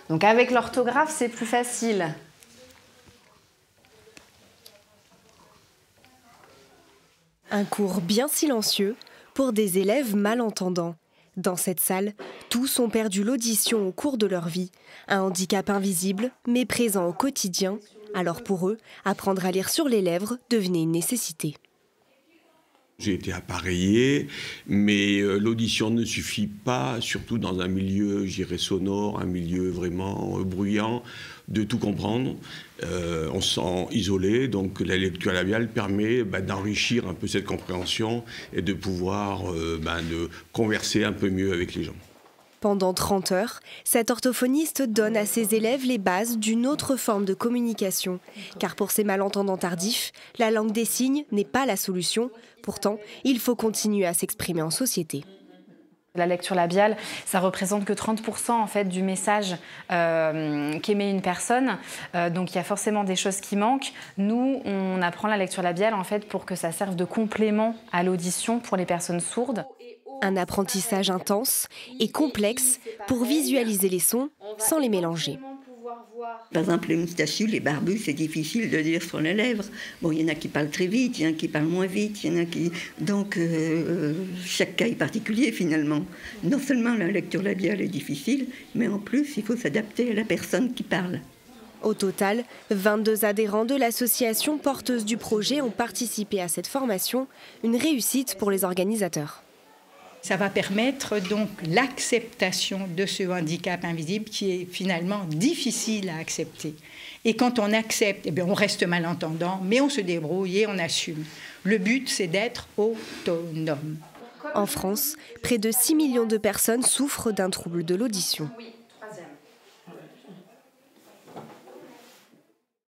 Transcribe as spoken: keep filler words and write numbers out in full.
Donc avec l'orthographe, c'est plus facile. Un cours bien silencieux pour des élèves malentendants. Dans cette salle, tous ont perdu l'audition au cours de leur vie. Un handicap invisible, mais présent au quotidien. Alors pour eux, apprendre à lire sur les lèvres devenait une nécessité. J'ai été appareillé, mais euh, l'audition ne suffit pas, surtout dans un milieu, je dirais, sonore, un milieu vraiment euh, bruyant, de tout comprendre. Euh, on se sent isolé, donc la lecture labiale permet bah, d'enrichir un peu cette compréhension et de pouvoir euh, bah, de converser un peu mieux avec les gens. Pendant trente heures, cet orthophoniste donne à ses élèves les bases d'une autre forme de communication. Car pour ces malentendants tardifs, la langue des signes n'est pas la solution. Pourtant, il faut continuer à s'exprimer en société. La lecture labiale, ça représente que trente pour cent en fait, du message euh, qu'émet une personne. Euh, donc il y a forcément des choses qui manquent. Nous, on apprend la lecture labiale en fait, pour que ça serve de complément à l'audition pour les personnes sourdes. Un apprentissage intense et complexe pour visualiser les sons sans les mélanger. Par exemple, les moustachus, les barbus, c'est difficile de lire sur les lèvres. Bon, il y en a qui parlent très vite, il y en a qui parlent moins vite, il y en a qui... Donc, euh, chaque cas est particulier, finalement. Non seulement la lecture labiale est difficile, mais en plus, il faut s'adapter à la personne qui parle. Au total, vingt-deux adhérents de l'association porteuse du projet ont participé à cette formation, une réussite pour les organisateurs. Ça va permettre donc l'acceptation de ce handicap invisible qui est finalement difficile à accepter. Et quand on accepte, eh bien on reste malentendant, mais on se débrouille et on assume. Le but, c'est d'être autonome. En France, près de six millions de personnes souffrent d'un trouble de l'audition.